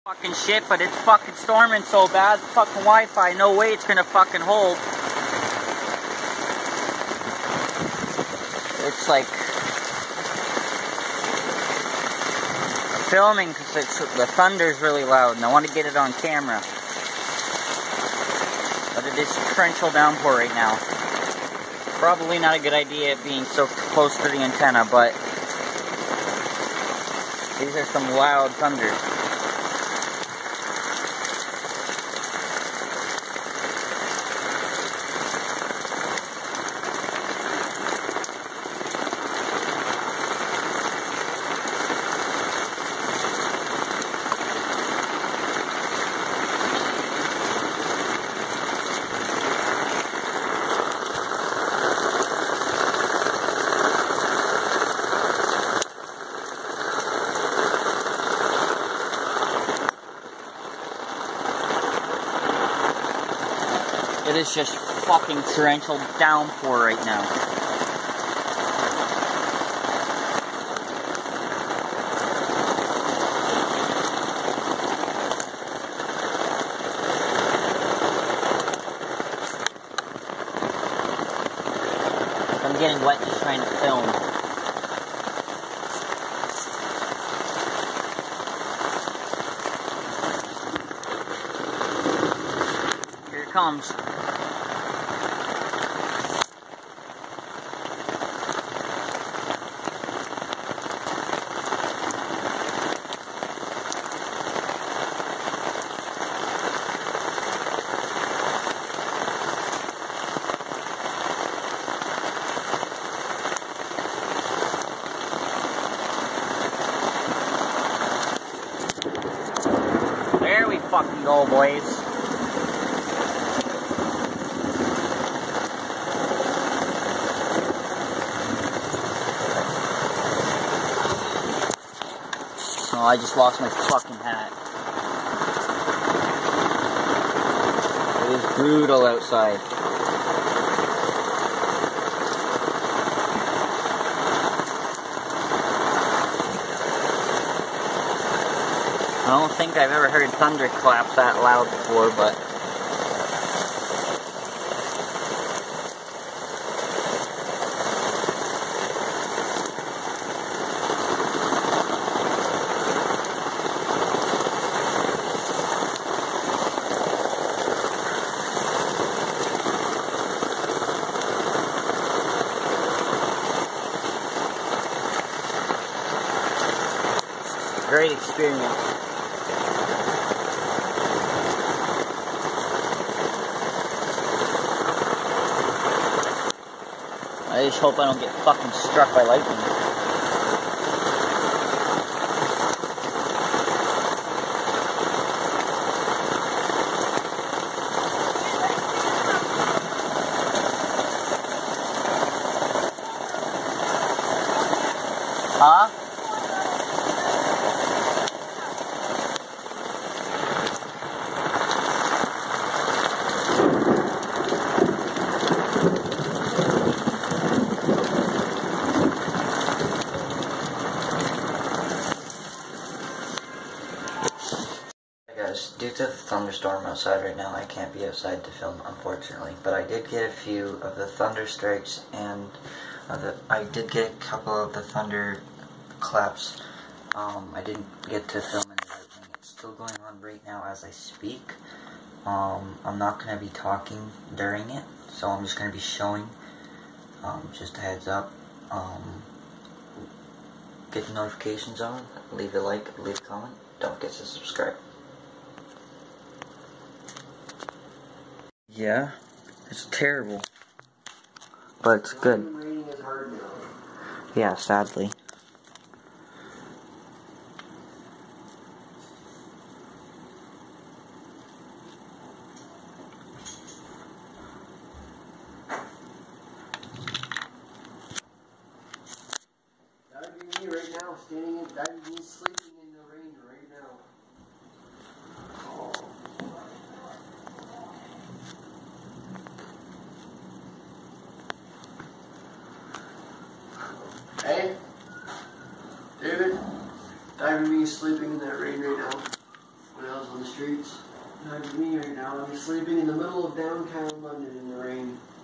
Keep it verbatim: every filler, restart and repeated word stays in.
Fucking shit, but it's fucking storming so bad. Fucking Wi-Fi, no way it's gonna fucking hold. It's like filming because it's the thunder's really loud, and I want to get it on camera. But it is torrential downpour right now. Probably not a good idea it being so close to the antenna, but these are some loud thunders. It is just fucking torrential downpour right now. I'm getting wet just trying to film. Here it comes. There we fucking go, boys. Oh, I just lost my fucking hat. It is brutal outside. I don't think I've ever heard thunderclaps that loud before, but it's a great experience. I just hope I don't get fucking struck by lightning. Huh? Due to the thunderstorm outside right now, I can't be outside to film, unfortunately. But I did get a few of the thunder strikes, and uh, the, I did get a couple of the thunder claps. Um, I didn't get to film any lightning. It's still going on right now as I speak. Um, I'm not going to be talking during it, so I'm just going to be showing. Um, just a heads up. Um, get the notifications on. Leave a like, leave a comment. Don't forget to subscribe. Yeah, it's terrible, but it's good. Yeah, sadly. That would be me right now, standing in, that would be me sleeping in the rain right now. Oh. Hey, David, that would be me sleeping in that rain right now. on the streets. That'd be me right now. I'm sleeping in the middle of downtown London in the rain.